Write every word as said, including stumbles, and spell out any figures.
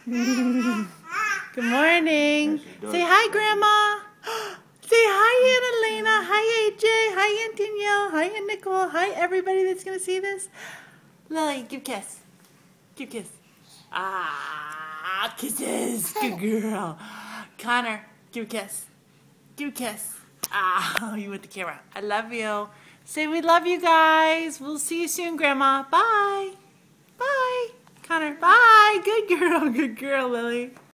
Good morning. Say hi, Grandma. Say hi, Aunt Elena. Hi, A J. Hi, Aunt Danielle. Hi, Aunt Nicole. Hi, everybody that's going to see this. Lily, give a kiss. Give a kiss. Ah, kisses. Good girl. Connor, give a kiss. Give a kiss. Ah, you with the camera. I love you. Say we love you guys. We'll see you soon, Grandma. Bye. Bye. Connor, bye. Good girl. Good girl, Lily.